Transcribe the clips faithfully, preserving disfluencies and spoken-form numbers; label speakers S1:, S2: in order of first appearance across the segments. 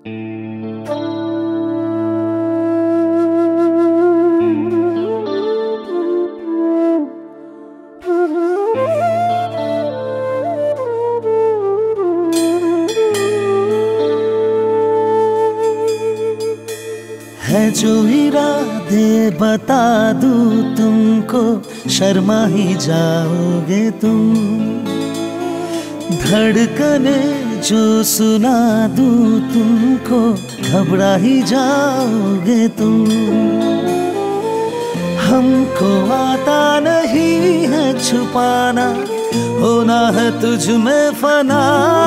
S1: है जो इरादे बता दूं तुमको, शर्मा ही जाओगे तुम। धड़कने जो सुना दूं तुमको, घबरा ही जाओगे तुम। हमको आता नहीं है छुपाना, होना है तुझ में फना।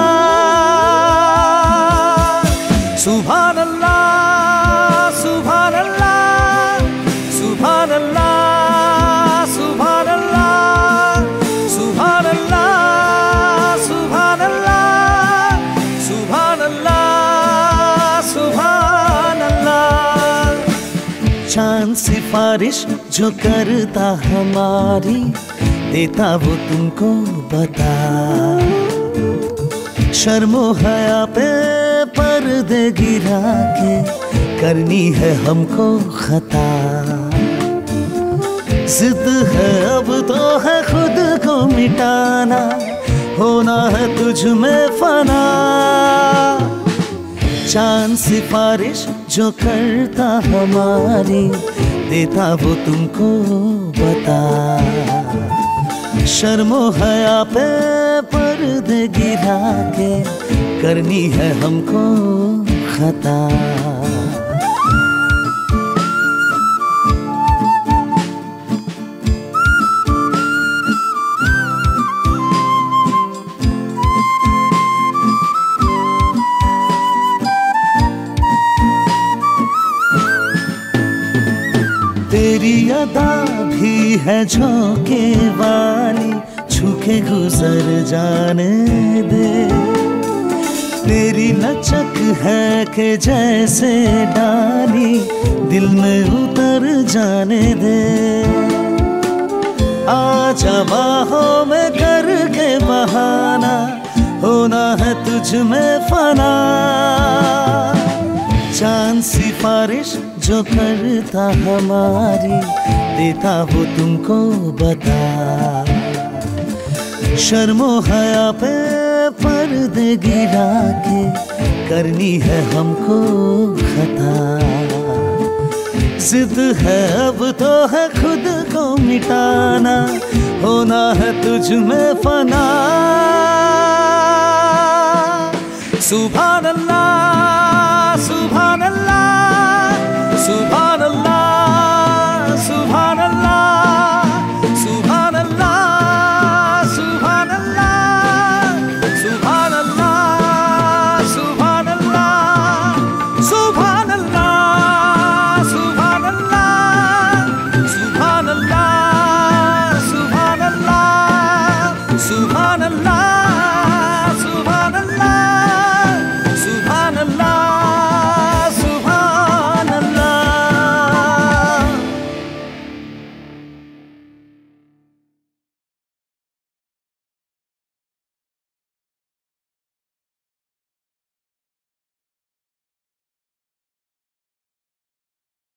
S1: सुभान अल्लाह, सुभान अल्लाह, सुभान अल्लाह, सुभान अल्लाह, सुभान अल्लाह, सुभान अल्लाह, सुभान अल्लाह, सुभान अल्लाह। चांद सिफारिश जो करता हमारी, देता वो तुमको बता। शर्मो हया पे पर्दे गिरा के, करनी है हमको खता। जिद है अब तो है खुद को मिटाना, होना है तुझ में फना। चांद सिफारिश जो करता हमारी, देता वो तुमको बता। शर्मो हया पे पर्दे गिरा के, करनी है हमको खता। तेरी अदा भी है झोंके वाली, छूके गुजर जाने दे। तेरी लचक है कि जैसे डाली, दिल में उतर जाने दे। आजा बाहों में करके बहाना, होना है तुझ में फना। चांद सिफारिश जो करता हमारी, देता वो तुमको बता। शर्मो हया पे पर्दे गिरा के, करनी है हमको खता। जिद है अब तो है खुद को मिटाना, होना है तुझ में फना। सुभान अल्लाह,